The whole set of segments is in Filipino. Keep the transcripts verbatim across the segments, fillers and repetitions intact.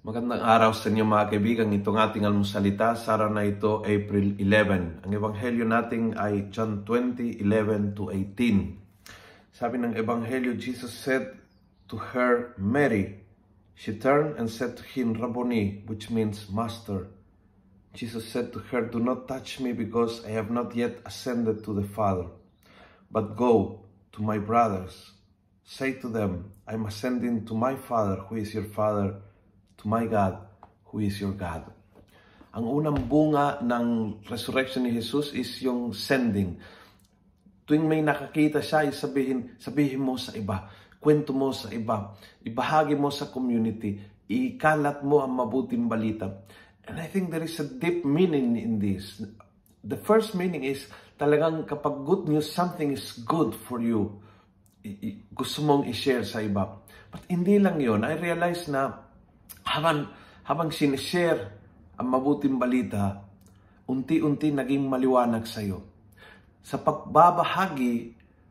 Magandang araw sa inyo mga kaibigan. Itong ating almusalita sa araw na ito, April eleven. Ang ebanghelyo natin ay John twenty, eleven to eighteen. Sabi ng ebanghelyo, Jesus said to her, Mary. She turned and said to him, Rabboni, which means master. Jesus said to her, do not touch me because I have not yet ascended to the Father. But go to my brothers. Say to them, I am ascending to my Father, who is your Father, to my God, who is your God. Ang unang bunga ng resurrection ni Jesus is yung sending. Tuwing may nakakita siya, sabihin, sabihin mo sa iba, kwento mo sa iba, ibahagi mo sa community, ikalat mo ang mabuting balita. And I think there is a deep meaning in this. The first meaning is talagang kapag good news, something is good for you. Gusto mong i-share sa iba. But hindi lang yun. I realize na Habang, habang sinishare ang mabuting balita, unti-unti naging maliwanag sa iyo. Sa pagbabahagi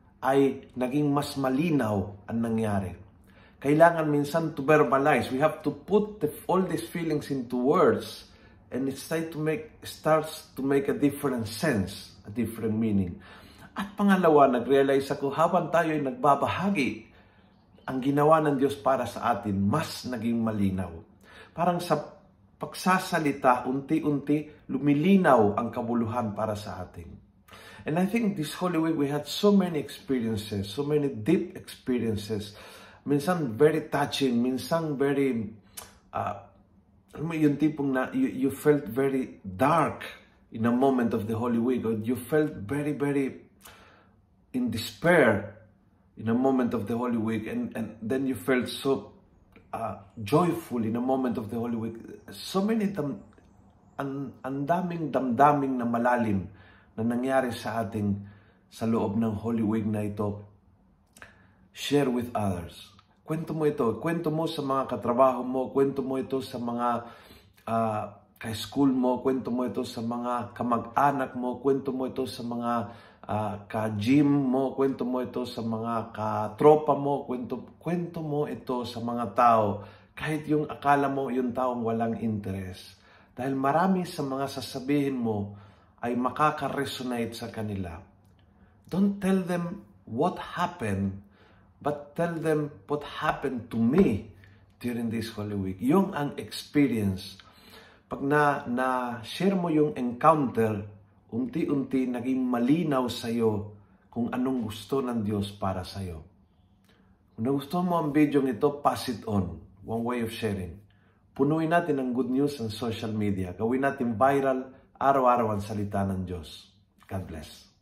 ay naging mas malinaw ang nangyari. Kailangan minsan to verbalize. We have to put the, all these feelings into words and it starts to make, starts to make a different sense, a different meaning. At pangalawa, nag-realize ako habang tayo ay nagbabahagi, ang ginawa ng Diyos para sa atin, mas naging malinaw. Parang sa pagsasalita, unti-unti, lumilinaw ang kabuluhan para sa atin. And I think this Holy Week, we had so many experiences, so many deep experiences. Minsan very touching, minsan very, uh, yung tipong na, you, you felt very dark in a moment of the Holy Week, or you felt very, very in despair in a moment of the Holy Week, and, and then you felt so uh, joyful in a moment of the Holy Week. So many, dam, ang, ang daming damdaming na malalim na nangyari sa ating sa loob ng Holy Week na ito. Share with others. Kwento mo ito. Kwento mo sa mga katrabaho mo. Kwento mo ito sa mga uh, ka-school mo. Kwento mo ito sa mga kamag-anak mo. Kwento mo ito sa mga Uh, ka-gym mo, kwento mo ito sa mga katropa mo, kwento, kwento mo ito sa mga tao, kahit yung akala mo yung taong walang interest. Dahil marami sa mga sasabihin mo ay makaka-resonate sa kanila. Don't tell them what happened, but tell them what happened to me during this Holy Week. Yung ang experience. Pag na, na-share mo yung encounter, unti-unti naging malinaw sa iyo kung anong gusto ng Diyos para sa iyo. Kung nagustuhan mo ang video ito, pass it on. One way of sharing. Punuin natin ang good news sa social media. Gawin natin viral, araw-araw ang salita ng Diyos. God bless.